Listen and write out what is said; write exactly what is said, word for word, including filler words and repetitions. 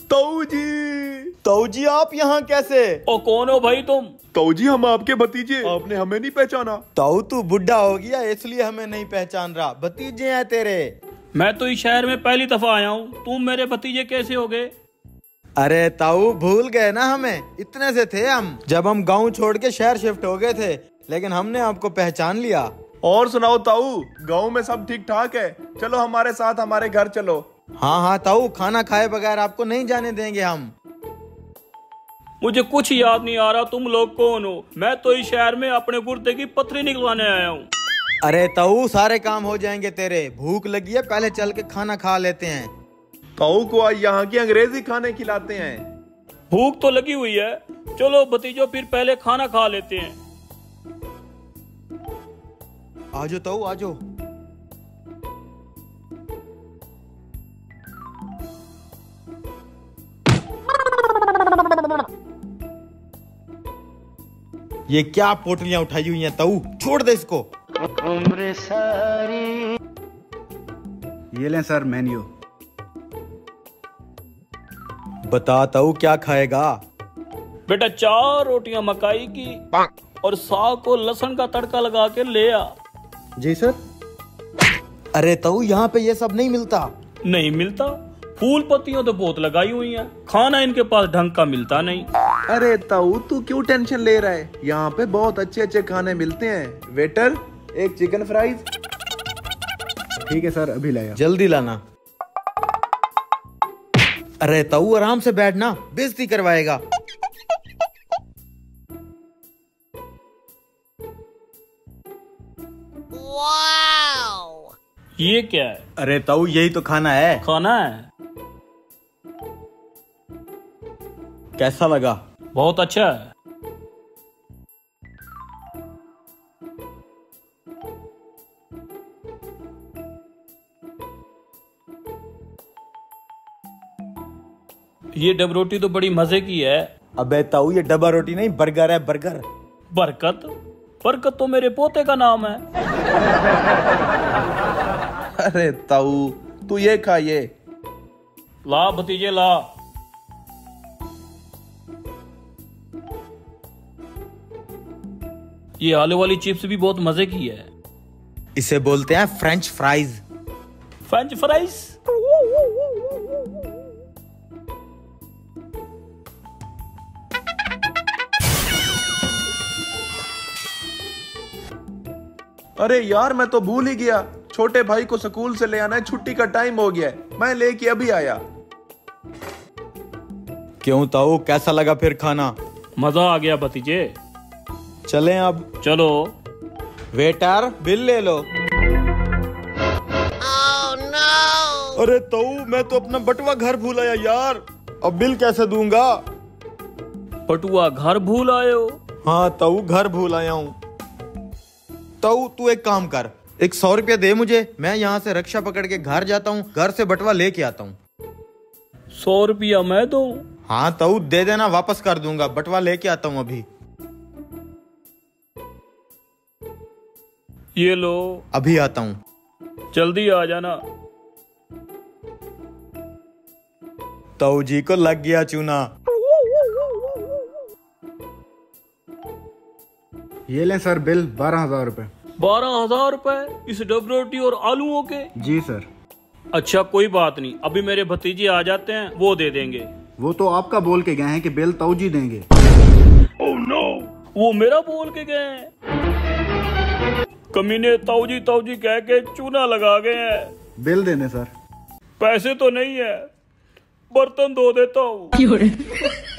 ताऊ जी, ताऊ जी आप यहाँ कैसे? ओ कौन हो भाई तुम? ताऊ जी हम आपके भतीजे, आपने हमें नहीं पहचाना? ताऊ तू बुढ़ा हो गया इसलिए हमें नहीं पहचान रहा, भतीजे हैं तेरे। मैं तो इस शहर में पहली दफा आया हूँ, तुम मेरे भतीजे कैसे हो गए? अरे ताऊ भूल गए ना हमें, इतने से थे हम जब हम गांव छोड़ के शहर शिफ्ट हो गए थे, लेकिन हमने आपको पहचान लिया। और सुनाओ ताऊ, गांव में सब ठीक ठाक है? चलो हमारे साथ हमारे घर चलो। हाँ हाँ ताऊ, खाना खाए बगैर आपको नहीं जाने देंगे हम। मुझे कुछ याद नहीं आ रहा तुम लोग कौन हो। मैं तो इस शहर में अपने गुर्दे की पथरी निकलवाने आया हूँ। अरे ताऊ सारे काम हो जाएंगे तेरे, भूख लगी है पहले चल के खाना खा लेते हैं। ताऊ को आज यहाँ की अंग्रेजी खाने खिलाते हैं। भूख तो लगी हुई है, चलो भतीजो फिर पहले खाना खा लेते हैं। आजो ताऊ आजो। ये क्या पोटलियां उठाई हुई हैं ताऊ, छोड़ दे इसको। उम्र सारी। ये लें सर मेन्यू। बता ताऊ क्या खाएगा? बेटा चार रोटियां मकाई की और साग को लहसुन का तड़का लगा के ले आ। जी सर। अरे ताऊ यहाँ पे ये सब नहीं मिलता। नहीं मिलता? फूल पत्तियां तो बहुत लगाई हुई हैं, खाना इनके पास ढंग का मिलता नहीं। अरे ताऊ तू क्यों टेंशन ले रहा है, यहाँ पे बहुत अच्छे अच्छे खाने मिलते हैं। वेटर एक चिकन फ्राइज। ठीक है सर अभी लाया। जल्दी लाना। अरे ताऊ आराम से बैठना, बेइज्जती करवाएगा। ये क्या है? अरे ताऊ यही तो खाना है। खाना है? कैसा लगा? बहुत अच्छा है। ये डब रोटी तो बड़ी मजे की है। अबे ताऊ ये डब्बा रोटी नहीं, बर्गर है बर्गर। बरकत? बरकत तो मेरे पोते का नाम है। अरे ताऊ तू ये खा ये। ला भतीजे ला। ये आलू वाली चिप्स भी बहुत मजे की है। इसे बोलते हैं फ्रेंच फ्राइज। French fries? अरे यार मैं तो भूल ही गया, छोटे भाई को स्कूल से ले आना है, छुट्टी का टाइम हो गया है, मैं लेके अभी आया। क्यों ताऊ कैसा लगा फिर खाना? मजा आ गया भतीजे। चलें अब? चलो। वेटर बिल ले लो। Oh, no! अरे ताऊ मैं तो अपना बटुआ घर भूल आया यार, अब बिल कैसे दूंगा? बटुआ घर भूल आए हो? हाँ ताऊ घर भूल आया हूँ। ताऊ तू एक काम कर, एक सौ रुपया दे मुझे, मैं यहाँ से रिक्शा पकड़ के घर जाता हूँ, घर से बटुआ लेके आता हूँ। सौ रुपया मैं दूं? हाँ ताऊ दे देना, वापस कर दूंगा, बटुआ लेके आता हूँ अभी। ये लो। अभी आता हूँ। जल्दी आ जाना। ताऊ जी को लग गया चूना। ये लें सर बिल बारह हजार रूपए। बारह हजार रूपए इस डब रोटी और आलूओं के? जी सर। अच्छा कोई बात नहीं, अभी मेरे भतीजे आ जाते हैं, वो दे देंगे। वो तो आपका बोल के गए हैं कि बिल ताऊ जी देंगे। ओह नो, वो मेरा बोल के गए हैं? कमीने ताऊ जी ताऊ जी कह के चूना लगा गए हैं। बिल देने सर। पैसे तो नहीं है, बर्तन धो देता हूँ।